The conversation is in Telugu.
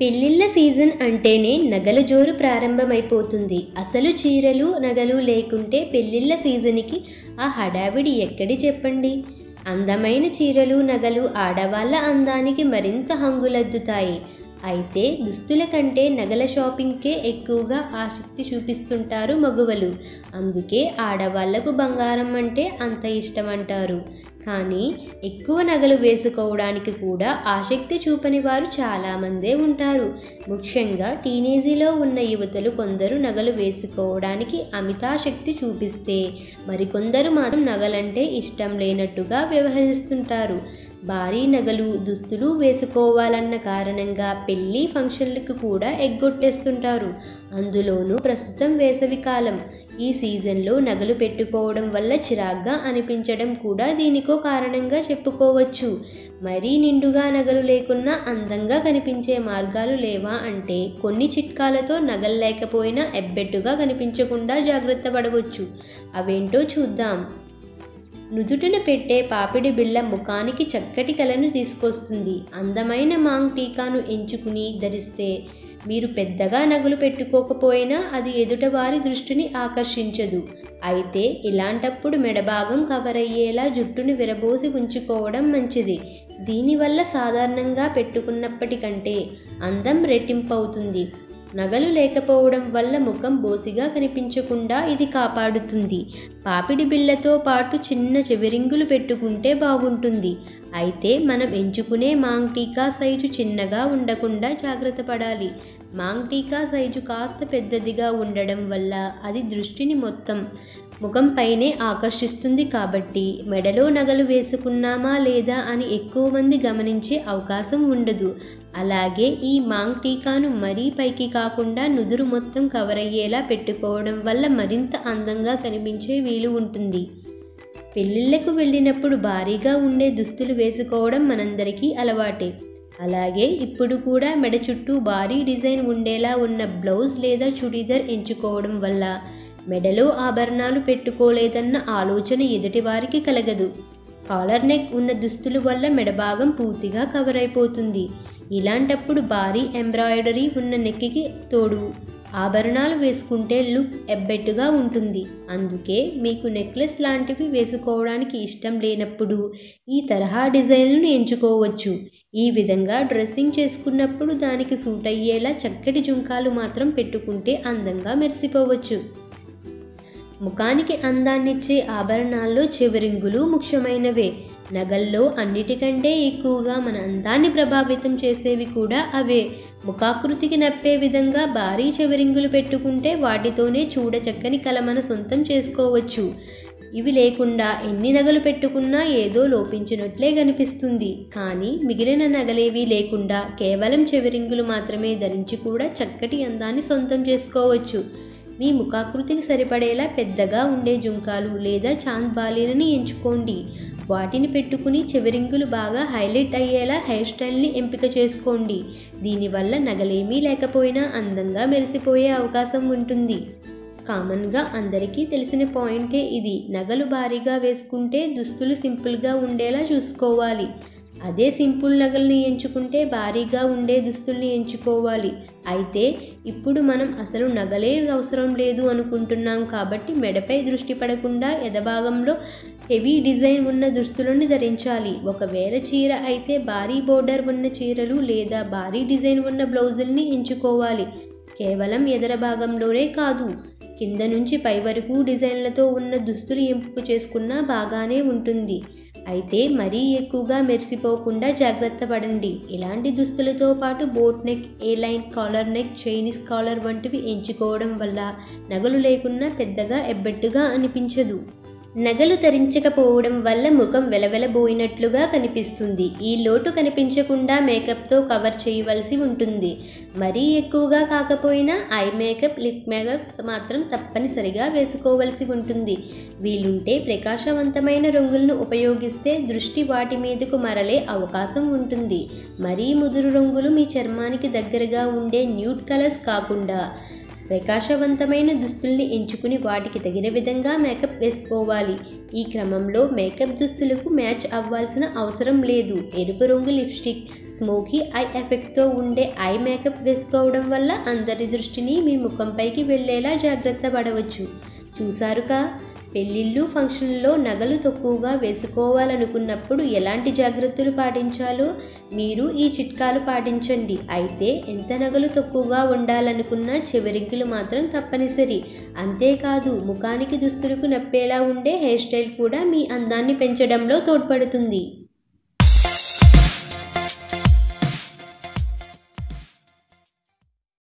పెళ్ళిళ్ళ సీజన్ అంటేనే నగల జోరు ప్రారంభమైపోతుంది. అసలు చీరలు నగలు లేకుంటే పెళ్ళిళ్ళ సీజన్కి ఆ హడావిడి ఎక్కడి చెప్పండి. అందమైన చీరలు నగలు ఆడవాళ్ళ అందానికి మరింత హంగులద్దుతాయి. అయితే దుస్తుల కంటే నగల షాపింగ్కే ఎక్కువగా ఆసక్తి చూపిస్తుంటారు మగువలు. అందుకే ఆడవాళ్లకు బంగారం అంటే అంత ఇష్టం అంటారు. కానీ ఎక్కువ నగలు వేసుకోవడానికి కూడా ఆసక్తి చూపని వారు చాలామందే ఉంటారు. ముఖ్యంగా టీనేజీలో ఉన్న యువతులు కొందరు నగలు వేసుకోవడానికి అమితాశక్తి చూపిస్తే, మరికొందరు మాత్రం నగలంటే ఇష్టం లేనట్టుగా వ్యవహరిస్తుంటారు. భారీ నగలు దుస్తులు వేసుకోవాలన్న కారణంగా పెళ్లి ఫంక్షన్లకు కూడా ఎగ్గొట్టేస్తుంటారు. అందులోనూ ప్రస్తుతం వేసవికాలం. ఈ సీజన్లో నగలు పెట్టుకోవడం వల్ల చిరాగ్గా అనిపించడం కూడా దీనికో కారణంగా చెప్పుకోవచ్చు. మరీ నిండుగా నగలు లేకున్నా అందంగా కనిపించే మార్గాలు లేవా అంటే కొన్ని చిట్కాలతో నగలు లేకపోయినా ఎబ్బెట్టుగా కనిపించకుండా జాగ్రత్త పడవచ్చు. అవేంటో చూద్దాం. నుదుటిన పెట్టే పాపిడి బిళ్ళ ముఖానికి చక్కటి కళను తీసుకొస్తుంది. అందమైన మాంగ్ టీకాను ఎంచుకుని ధరిస్తే మీరు పెద్దగా నగలు పెట్టుకోకపోయినా అది ఎదుటవారి దృష్టిని ఆకర్షించదు. అయితే ఇలాంటప్పుడు మెడభాగం కవర్ అయ్యేలా జుట్టును విరబోసి ఉంచుకోవడం మంచిది. దీనివల్ల సాధారణంగా పెట్టుకున్నప్పటికంటే అందం రెట్టింపవుతుంది. నగలు లేకపోవడం వల్ల ముఖం బోసిగా కనిపించకుండా ఇది కాపాడుతుంది. పాపిడి బిళ్ళతో పాటు చిన్న చెవిరింగులు పెట్టుకుంటే బాగుంటుంది. అయితే మనం ఎంచుకునే మాంగ్ టీకా సైజు చిన్నగా ఉండకుండా జాగ్రత్త పడాలి. మాంగ్ టీకా సైజు కాస్త పెద్దదిగా ఉండడం వల్ల అది దృష్టిని మొత్తం ముఖంపైనే ఆకర్షిస్తుంది. కాబట్టి మెడలో నగలు వేసుకున్నామా లేదా అని ఎక్కువ మంది గమనించే అవకాశం ఉండదు. అలాగే ఈ మాంగ్ టీకాను మరీ పైకి కాకుండా నుదురు మొత్తం కవర్ అయ్యేలా పెట్టుకోవడం వల్ల మరింత అందంగా కనిపించే వీలు ఉంటుంది. పెళ్ళిళ్ళకు వెళ్ళినప్పుడు భారీగా ఉండే దుస్తులు వేసుకోవడం మనందరికీ అలవాటే. అలాగే ఇప్పుడు కూడా మెడ చుట్టూ భారీ డిజైన్ ఉండేలా ఉన్న బ్లౌజ్ లేదా చుడీదార్ ఎంచుకోవడం వల్ల మెడలో ఆభరణాలు పెట్టుకోలేదన్న ఆలోచన ఎదుటివారికి కలగదు. కాలర్ నెక్ ఉన్న దుస్తుల వల్ల మెడభాగం పూర్తిగా కవర్ అయిపోతుంది. ఇలాంటప్పుడు భారీ ఎంబ్రాయిడరీ ఉన్న నెక్కి తోడు ఆభరణాలు వేసుకుంటే లుక్ ఎబ్బెట్టుగా ఉంటుంది. అందుకే మీకు నెక్లెస్ లాంటివి వేసుకోవడానికి ఇష్టం లేనప్పుడు ఈ తరహా డిజైన్లను ఎంచుకోవచ్చు. ఈ విధంగా డ్రెస్సింగ్ చేసుకున్నప్పుడు దానికి సూట్ అయ్యేలా చక్కటి జుంకాలు మాత్రం పెట్టుకుంటే అందంగా మెరిసిపోవచ్చు. ముఖానికి అందాన్నిచ్చే ఆభరణాల్లో చెవిరింగులు ముఖ్యమైనవే. నగల్లో అన్నిటికంటే ఎక్కువగా మన అందాన్ని ప్రభావితం చేసేవి కూడా అవే. ముఖాకృతికి నప్పే విధంగా భారీ చెవిరింగులు పెట్టుకుంటే వాటితోనే చూడచక్కని కళ మన సొంతం చేసుకోవచ్చు. ఇవి లేకుండా ఎన్ని నగలు పెట్టుకున్నా ఏదో లోపించినట్లే కనిపిస్తుంది. కానీ మిగిలిన నగలేవి లేకుండా కేవలం చెవిరింగులు మాత్రమే ధరించి కూడా చక్కటి అందాన్ని సొంతం చేసుకోవచ్చు. మీ ముఖాకృతికి సరిపడేలా పెద్దగా ఉండే జుంకాలు లేదా చాంద్ బాలీలని ఎంచుకోండి. వాటిని పెట్టుకుని చెవిరింగులు బాగా హైలైట్ అయ్యేలా హెయిర్ స్టైల్ని ఎంపిక చేసుకోండి. దీనివల్ల నగలేమీ లేకపోయినా అందంగా మెరిసిపోయే అవకాశం ఉంటుంది. కామన్గా అందరికీ తెలిసిన పాయింటే ఇది. నగలు భారీగా వేసుకుంటే దుస్తులు సింపుల్గా ఉండేలా చూసుకోవాలి. అదే సింపుల్ నగల్ని ఎంచుకుంటే భారీగా ఉండే దుస్తుల్ని ఎంచుకోవాలి. అయితే ఇప్పుడు మనం అసలు నగలే అవసరం లేదు అనుకుంటున్నాం కాబట్టి మెడపై దృష్టి పడకుండా ఎదభాగంలో హెవీ డిజైన్ ఉన్న దుస్తులను ధరించాలి. ఒకవేళ చీర అయితే భారీ బోర్డర్ ఉన్న చీరలు లేదా భారీ డిజైన్ ఉన్న బ్లౌజుల్ని ఎంచుకోవాలి. కేవలం ఎదర భాగంలోనే కాదు, కింద నుంచి పై వరకు డిజైన్లతో ఉన్న దుస్తులు ఎంపిక చేసుకున్నా బాగానే ఉంటుంది. అయితే మరీ ఎక్కువగా మెరిసిపోకుండా జాగ్రత్త పడండి. ఇలాంటి దుస్తులతో పాటు boat neck, A line collar neck, Chinese collar వంటివి ఎంచుకోవడం వల్ల నగలు లేకున్నా పెద్దగా ఎబ్బెట్టుగా అనిపించదు. నగలు ధరించకపోవడం వల్ల ముఖం వెలవెలబోయినట్లుగా కనిపిస్తుంది. ఈ లోటు కనిపించకుండా మేకప్తో కవర్ చేయవలసి ఉంటుంది. మరీ ఎక్కువగా కాకపోయినా ఐ మేకప్, లిప్ మేకప్ మాత్రం తప్పనిసరిగా వేసుకోవలసి ఉంటుంది. వీలుంటే ప్రకాశవంతమైన రంగులను ఉపయోగిస్తే దృష్టి వాటి మీదకు మరలే అవకాశం ఉంటుంది. మరీ ముదురు రంగులు మీ చర్మానికి దగ్గరగా ఉండే న్యూడ్ కలర్స్ కాకుండా ప్రకాశవంతమైన దుస్తుల్ని ఎంచుకుని వాటికి తగిన విధంగా మేకప్ వేసుకోవాలి. ఈ క్రమంలో మేకప్ దుస్తులకు మ్యాచ్ అవ్వాల్సిన అవసరం లేదు. ఎరుపు రంగు లిప్స్టిక్, స్మోకీ ఐ ఎఫెక్ట్తో ఉండే ఐ మేకప్ వేసుకోవడం వల్ల అందరి దృష్టిని మీ ముఖంపైకి వెళ్ళేలా జాగ్రత్త పడవచ్చు. చూసారుగా, పెళ్ళిళ్ళు, ఫంక్షన్లలో నగలు తక్కువగా వేసుకోవాలనుకున్నప్పుడు ఎలాంటి జాగ్రత్తలు పాటించాలో మీరు ఈ చిట్కాలు పాటించండి. అయితే ఎంత నగలు తక్కువగా ఉండాలనుకున్నా చెవిరింకులు మాత్రం తప్పనిసరి. అంతేకాదు, ముఖానికి దుస్తులకు నప్పేలా ఉండే హెయిర్ స్టైల్ కూడా మీ అందాన్ని పెంచడంలో తోడ్పడుతుంది.